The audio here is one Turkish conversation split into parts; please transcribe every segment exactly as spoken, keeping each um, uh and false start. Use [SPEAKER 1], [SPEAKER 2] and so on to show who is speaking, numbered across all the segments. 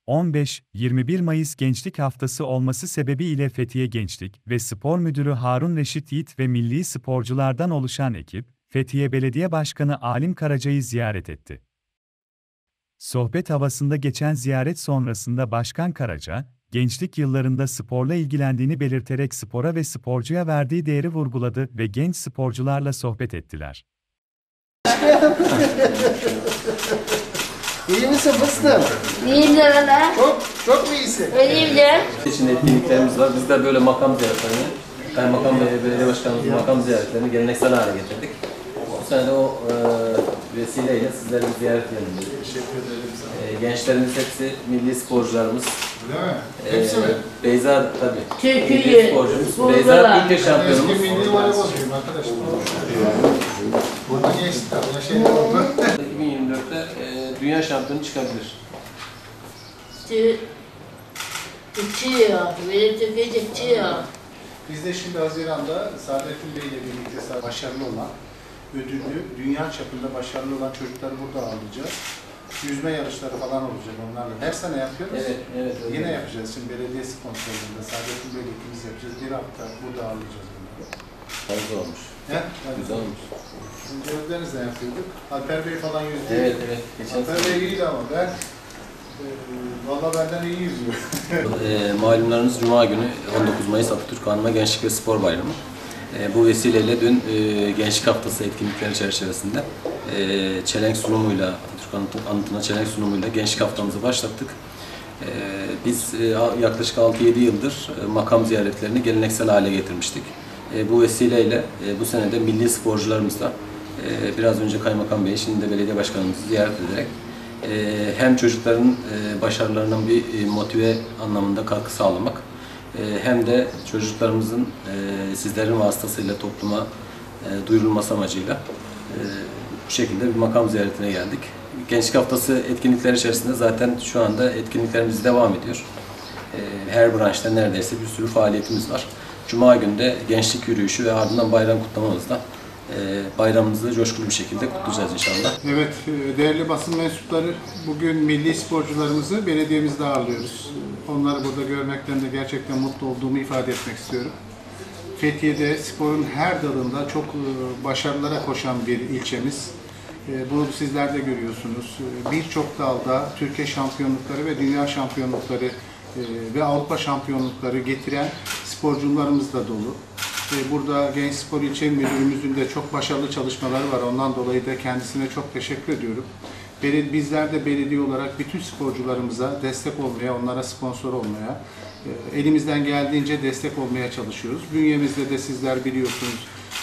[SPEAKER 1] on beş yirmi bir Mayıs Gençlik Haftası olması sebebiyle Fethiye Gençlik ve Spor Müdürü Harun Reşit Yiğit ve milli sporculardan oluşan ekip, Fethiye Belediye Başkanı Alim Karaca'yı ziyaret etti. Sohbet havasında geçen ziyaret sonrasında Başkan Karaca, gençlik yıllarında sporla ilgilendiğini belirterek spora ve sporcuya verdiği değeri vurguladı ve genç sporcularla sohbet ettiler.
[SPEAKER 2] İyi misin fıstığım?
[SPEAKER 3] İyiyim de valla.
[SPEAKER 2] Çok, çok mu iyisin?
[SPEAKER 3] İyiyim de.
[SPEAKER 4] İçinde etkinliklerimiz var. Biz de böyle makam ziyaretlerini, Kaymakam ve Belediye Başkanımızın makam ziyaretlerini geleneksel hale getirdik. Bu sene de o e, vesileyle sizleri bir ziyaret edelim dedik.
[SPEAKER 2] Teşekkür ederim sana.
[SPEAKER 4] E, gençlerimiz hepsi milli sporcularımız.
[SPEAKER 2] Öyle mi? Hepsi e, mi?
[SPEAKER 4] Beyza tabii.
[SPEAKER 3] Türkiye
[SPEAKER 4] milli sporcumuz. Beyza Türkiye şampiyonumuz.
[SPEAKER 2] Eski milli voleybolcuyum arkadaşlar. Burada geçti tabii. Şey oldu.
[SPEAKER 4] iki bin yirmi dörtte e, dünya şampiyonu çıkabilir.
[SPEAKER 3] Çıkıyor. Benim Türkiye çıkıyor.
[SPEAKER 2] Biz de şimdi Haziran'da Saadettin Bey ile birlikte başarılı olan, ödüllü, dünya çapında başarılı olan çocukları burada ağırlayacağız. Yüzme yarışları falan olacak onlarla. Her sene yapıyoruz.
[SPEAKER 4] Evet, evet. Öyle.
[SPEAKER 2] Yine yapacağız. Şimdi belediye sponsorluğunda Saadettin Bey ile ikimiz yapacağız. Bir hafta burada ağırlayacağız bunları.
[SPEAKER 4] Güzel olmuş.
[SPEAKER 2] He?
[SPEAKER 4] Güzel olmuş.
[SPEAKER 2] Şimdi Özdeniz'de yapıyorduk. Alper Bey falan yüzdü.
[SPEAKER 4] Evet, evet. Geçen
[SPEAKER 2] Alper Bey iyiydi ama ben e, valla benden iyi yüzüyor.
[SPEAKER 4] e, malumlarınız Cuma günü on dokuz Mayıs Atatürk Anma Gençlik ve Spor Bayramı. E, bu vesileyle dün e, Gençlik Haftası etkinlikleri çerçevesinde e, çelenk sunumuyla, Atatürk anıtı, anıtına çelenk sunumuyla Gençlik Haftamızı başlattık. E, biz e, yaklaşık altı yedi yıldır e, makam ziyaretlerini geleneksel hale getirmiştik. E, bu vesileyle e, bu sene de milli sporcularımızla e, biraz önce Kaymakam Bey, şimdi de Belediye Başkanımızı ziyaret ederek e, hem çocukların e, başarılarının bir e, motive anlamında katkı sağlamak, e, hem de çocuklarımızın e, sizlerin vasıtasıyla topluma e, duyurulması amacıyla e, bu şekilde bir makam ziyaretine geldik. Gençlik Haftası etkinlikleri içerisinde zaten şu anda etkinliklerimiz devam ediyor. E, her branşta neredeyse bir sürü faaliyetimiz var. Cuma günü de gençlik yürüyüşü ve ardından bayram kutlamamızda e, bayramımızı coşkulu bir şekilde kutlayacağız inşallah.
[SPEAKER 2] Evet, değerli basın mensupları, bugün milli sporcularımızı belediyemizde ağırlıyoruz. Onları burada görmekten de gerçekten mutlu olduğumu ifade etmek istiyorum. Fethiye'de sporun her dalında çok başarılara koşan bir ilçemiz. Bunu sizler de görüyorsunuz. Birçok dalda Türkiye şampiyonlukları ve dünya şampiyonlukları ve Avrupa şampiyonlukları getiren sporcularımız da dolu. Burada Genç Spor İlçe Müdürümüzün de çok başarılı çalışmaları var. Ondan dolayı da kendisine çok teşekkür ediyorum. Bizler de belediye olarak bütün sporcularımıza destek olmaya, onlara sponsor olmaya, elimizden geldiğince destek olmaya çalışıyoruz. Bünyemizde de sizler biliyorsunuz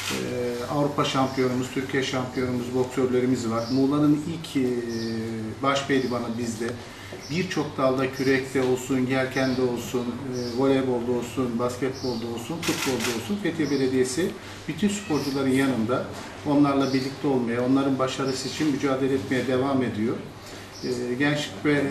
[SPEAKER 2] Avrupa şampiyonumuz, Türkiye şampiyonumuz, boksörlerimiz var. Muğla'nın ilk baş pehlivanı bizde. Birçok dalda kürekte olsun, yelkende olsun, e, voleybolda olsun, basketbolda olsun, futbolda olsun Fethiye Belediyesi bütün sporcuların yanında onlarla birlikte olmaya, onların başarısı için mücadele etmeye devam ediyor. E, Gençlik ve e,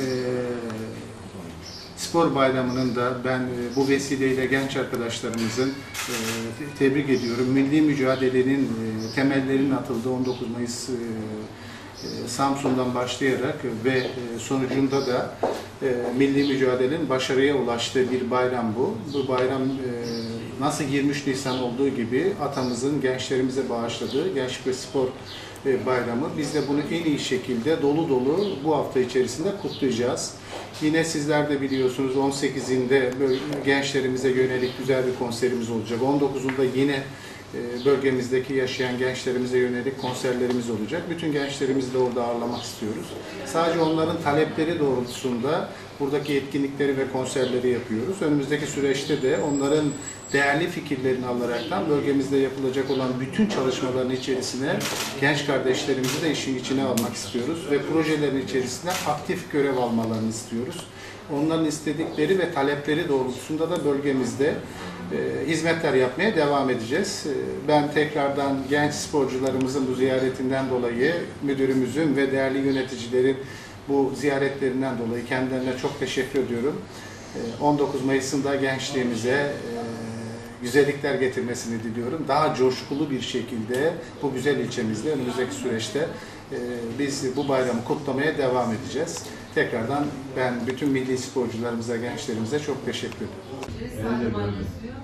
[SPEAKER 2] Spor Bayramı'nın da ben e, bu vesileyle genç arkadaşlarımızın e, tebrik ediyorum. Milli mücadelenin e, temellerinin atıldığı on dokuz Mayıs e, Samsun'dan başlayarak ve sonucunda da milli mücadelenin başarıya ulaştığı bir bayram bu. Bu bayram nasıl yirmi üç Nisan olduğu gibi atamızın gençlerimize bağışladığı Gençlik ve Spor Bayramı. Biz de bunu en iyi şekilde dolu dolu bu hafta içerisinde kutlayacağız. Yine sizler de biliyorsunuz on sekizinde gençlerimize yönelik güzel bir konserimiz olacak. on dokuzunda yine bölgemizdeki yaşayan gençlerimize yönelik konserlerimiz olacak. Bütün gençlerimizi de orada ağırlamak istiyoruz. Sadece onların talepleri doğrultusunda buradaki etkinlikleri ve konserleri yapıyoruz. Önümüzdeki süreçte de onların değerli fikirlerini alaraktan bölgemizde yapılacak olan bütün çalışmaların içerisine genç kardeşlerimizi de işin içine almak istiyoruz ve projelerin içerisinde aktif görev almalarını istiyoruz. Onların istedikleri ve talepleri doğrultusunda da bölgemizde e, hizmetler yapmaya devam edeceğiz. E, ben tekrardan genç sporcularımızın bu ziyaretinden dolayı müdürümüzün ve değerli yöneticilerin bu ziyaretlerinden dolayı kendilerine çok teşekkür ediyorum. E, on dokuz Mayıs'ında gençliğimize e, güzellikler getirmesini diliyorum. Daha coşkulu bir şekilde bu güzel ilçemizde önümüzdeki süreçte e, biz bu bayramı kutlamaya devam edeceğiz. Tekrardan ben bütün milli sporcularımıza, gençlerimize çok teşekkür ederim.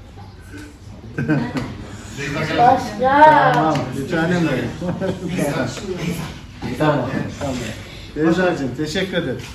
[SPEAKER 3] Başla.
[SPEAKER 2] Tamam, bir tanem benim. Tamam. Tamam. Beyza'cığım teşekkür ederim.